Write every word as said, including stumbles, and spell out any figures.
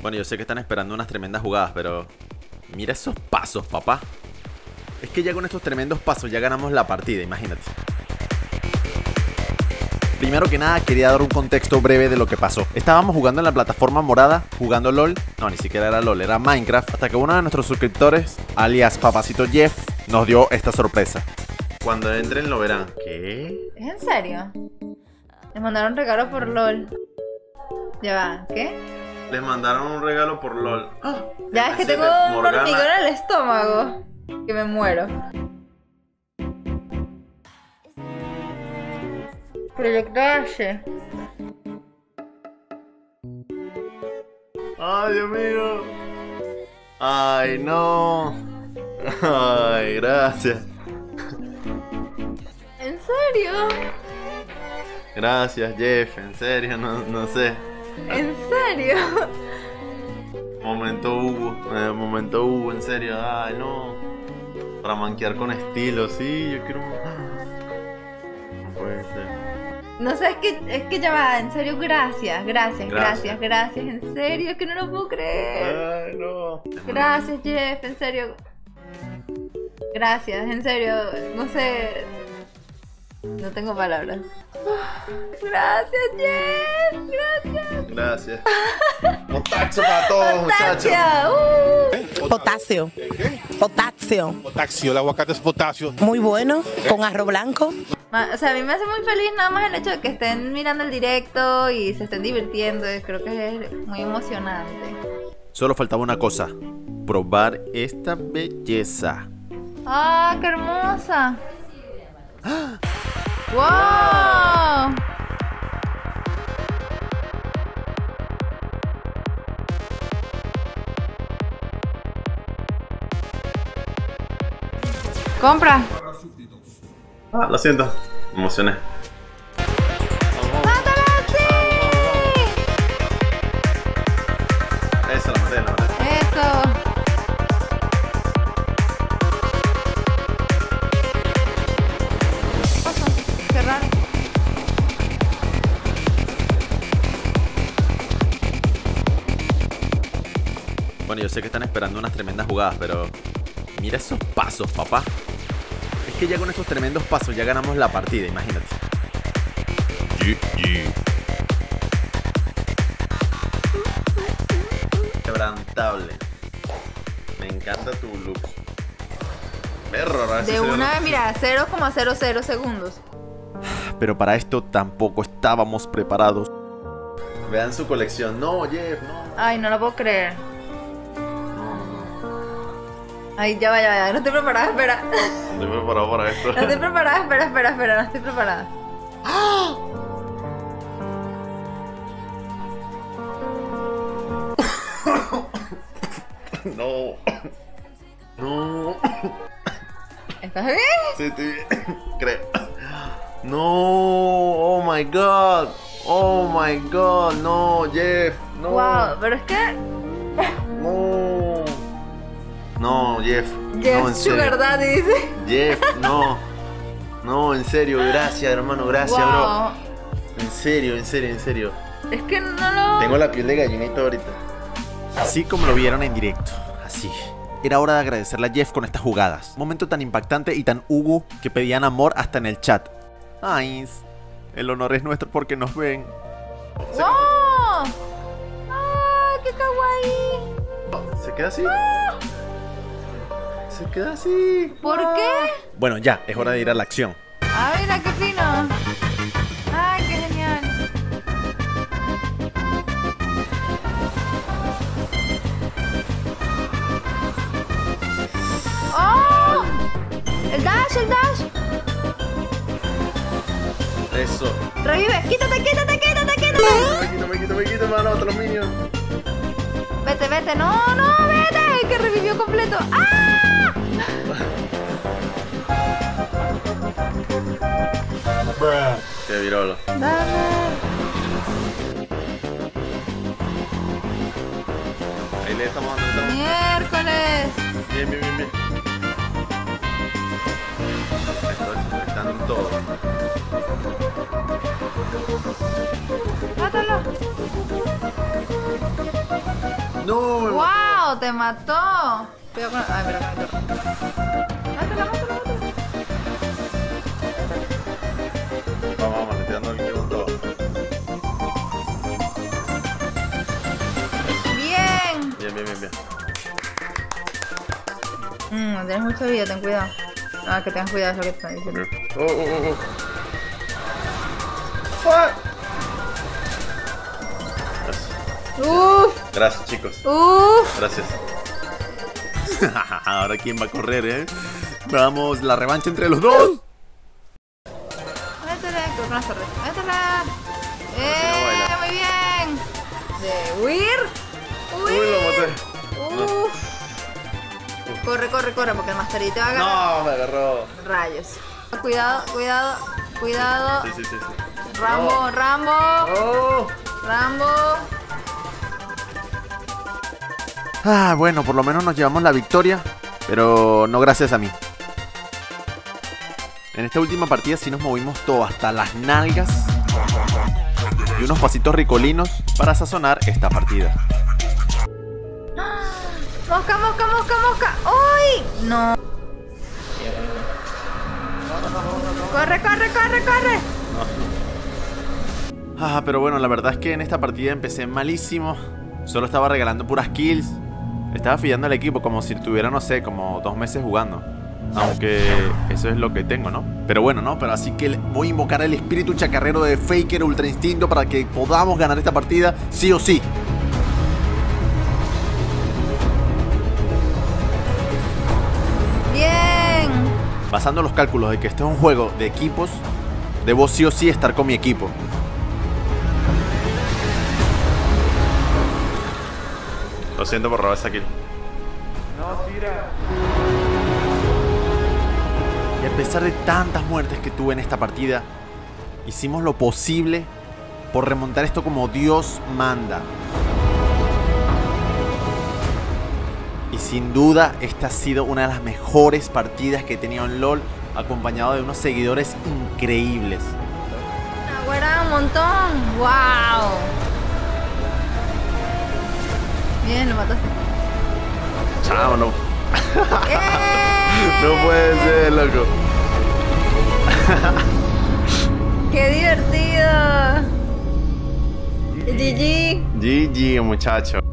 Bueno, yo sé que están esperando unas tremendas jugadas, pero mira esos pasos, papá. Es que ya con estos tremendos pasos ya ganamos la partida, imagínate. Primero que nada, quería dar un contexto breve de lo que pasó. Estábamos jugando en la plataforma morada, jugando LOL. No, ni siquiera era LOL, era Minecraft. Hasta que uno de nuestros suscriptores, alias Papacito Jeff, nos dio esta sorpresa. Cuando entren lo verán. ¿Qué? ¿Es en serio? Les mandaron regalo por LOL. Ya va, ¿qué? Les mandaron un regalo por LOL. ¡Ah! Ya es que tengo un hormigón en el estómago. Que me muero. Proyecto H. Ay, Dios mío. Ay, no. Ay, gracias. ¿En serio? Gracias, Jeff. En serio, no, no sé. ¿En serio? Momento Hugo. Eh, momento Hugo, en serio. Ay, no. Para manquear con estilo, sí, yo quiero. No puede ser. No sé, es que, es que ya va, en serio, gracias, gracias, gracias, gracias, en serio, es que no lo puedo creer. Ay, no. Gracias, Jeff, en serio. Gracias, en serio, no sé. No tengo palabras. Gracias, Jeff, gracias. Gracias. Potasio para todos, muchachos. Uh. Potasio. Potasio. Potasio, el aguacate es potasio. Muy bueno, con arroz blanco. O sea, a mí me hace muy feliz nada más el hecho de que estén mirando el directo y se estén divirtiendo. Creo que es muy emocionante. Solo faltaba una cosa. Probar esta belleza. ¡Ah, qué hermosa! ¡Wow! Compra. Ah, lo siento. Me emocioné. ¡Mátala, sí! Eso, la maté, la maté. Eso. Cerrar. Bueno, yo sé que están esperando unas tremendas jugadas, pero mira esos pasos, papá. Es que ya con estos tremendos pasos ya ganamos la partida, imagínate. Yeah, yeah. Quebrantable. Me encanta tu look. Perro, De una vez, mira, cero coma cero cero segundos. Pero para esto tampoco estábamos preparados. Vean su colección. No, Jeff, no. Ay, no lo puedo creer. Ay, ya va, ya va, ya. No estoy preparada, espera. No estoy preparado para esto. No estoy preparada, espera, espera, espera. No estoy preparada. No. No. ¿Estás bien? Sí, estoy bien. Creo. No. Oh my god. Oh my god. No, Jeff. No. Wow, pero es que. No. No, Jeff. Jeff, no, en su serio. verdad, dice. Jeff, no. No, en serio, gracias, hermano, gracias, Wow. bro. En serio, en serio, en serio. Es que no lo. Tengo la piel de gallinita ahorita. Así como lo vieron en directo, así. Era hora de agradecerle a Jeff con estas jugadas. Un momento tan impactante y tan Hugo que pedían amor hasta en el chat. Ay, el honor es nuestro porque nos ven. ¡No! ¡Ah, qué kawaii! ¿Se queda así? Se queda así. ¿Por qué? Bueno, ya, es hora de ir a la acción. Ah, mira, qué fino. ¡Ay, qué genial! ¡Oh! ¡El dash, el dash! Eso. ¡Revive! ¡Quítate, quítate, quítate, quítate! Me quito, me quito, me quito, mano, otros minions. Vete, vete. ¡No, no, vete! Que revivió completo. ¡Ah! Qué virolo. Dame. Ahí le estamos dando, estamos. Miércoles. Bien, bien, bien, bien. Estoy conectando todo. Mátalo. No, me ¡Wow! ¡Te mató! Cuidado con... Ay, mira, con el torre. Mátala, mátala, mátala. Vamos, vamos, le estoy dando el kill con todo. Bien. Bien, bien, bien, bien. Mm, no tienes mucha vida, ten cuidado. Ah, que tengas cuidado, es lo que te estoy diciendo. Oh, oh, oh, oh. Fuck. Gracias. Uf, Gracias, chicos. uf. Gracias. Ahora quién va a correr, eh. Vamos, la revancha entre los dos. Métele, creo con las torres. Métele. no ¡Eh! baila. Muy bien. De huir. Uy, lo maté. Uf. Corre, corre, corre, porque el Masterito va a agarrar. No, me agarró. Rayos. Cuidado, cuidado, cuidado. Sí, sí, sí, sí. Rambo, No. Rambo, Oh. Rambo. Ah, bueno, por lo menos nos llevamos la victoria, pero no gracias a mí. En esta última partida sí nos movimos todo hasta las nalgas y unos pasitos ricolinos para sazonar esta partida. Mosca, mosca, mosca, mosca. ¡Uy! No. Corre, corre, corre, corre. Ah, pero bueno, la verdad es que en esta partida empecé malísimo. Solo estaba regalando puras kills. Estaba fillando al equipo como si tuviera, no sé, como dos meses jugando. Aunque eso es lo que tengo, ¿no? Pero bueno, ¿no? Pero así que voy a invocar el espíritu chacarrero de Faker Ultra Instinto para que podamos ganar esta partida sí o sí. Bien. Basando los cálculos de que este es un juego de equipos, debo sí o sí estar con mi equipo. Lo siento por robar esa kill. No, tira. Y a pesar de tantas muertes que tuve en esta partida, hicimos lo posible por remontar esto como Dios manda. Y sin duda esta ha sido una de las mejores partidas que he tenido en LOL, acompañado de unos seguidores increíbles. Aguarda un montón. ¡Wow! Bien, lo mataste. Chao, no. ¡Eh! No puede ser, loco. ¡Qué divertido! G G. G G, muchacho.